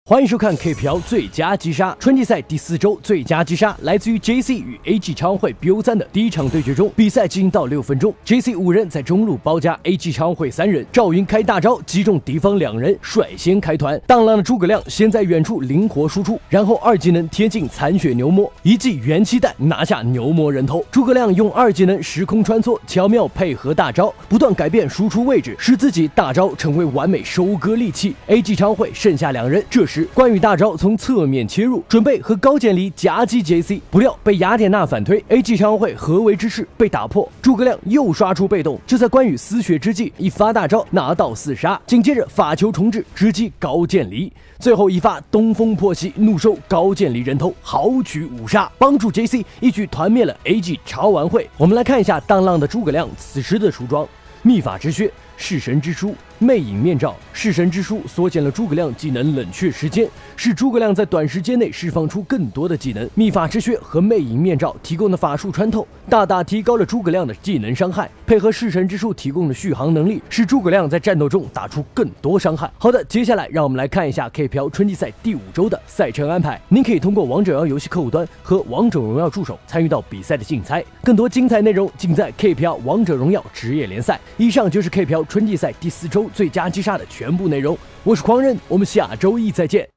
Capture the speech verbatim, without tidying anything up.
欢迎收看 K P L 最佳击杀春季赛第四周最佳击杀来自于 J C 与 A G 长会 B O 三的第一场对决中，比赛进行到六分钟 ，J C 五人在中路包夹 A G 长会三人，赵云开大招击中敌方两人，率先开团。当浪的诸葛亮先在远处灵活输出，然后二技能贴近残血牛魔，一记元气弹拿下牛魔人头。诸葛亮用二技能时空穿梭，巧妙配合大招，不断改变输出位置，使自己大招成为完美收割利器。A G 长会剩下两人，这时关羽大招从侧面切入，准备和高渐离夹击 J C， 不料被雅典娜反推 ，A G 长会合围之势被打破。诸葛亮又刷出被动，就在关羽丝血之际，一发大招拿到四杀，紧接着法球重置直击高渐离，最后一发东风破袭怒收高渐离人头，豪取五杀，帮助 J C 一举团灭了 A G 超完会。我们来看一下当浪的诸葛亮此时的出装：秘法之靴、弑神之书、魅影面罩。弑神之书缩减了诸葛亮技能冷却时间，使诸葛亮在短时间内释放出更多的技能。秘法之靴和魅影面罩提供的法术穿透，大大提高了诸葛亮的技能伤害，配合弑神之书提供的续航能力，使诸葛亮在战斗中打出更多伤害。好的，接下来让我们来看一下 K P L 春季赛第五周的赛程安排。您可以通过王者荣耀游戏客户端和王者荣耀助手参与到比赛的竞猜，更多精彩内容尽在 K P L 王者荣耀职业联赛。以上就是 K P L 春季赛第四周最佳击杀的全部内容。我是狂人，我们下周一再见。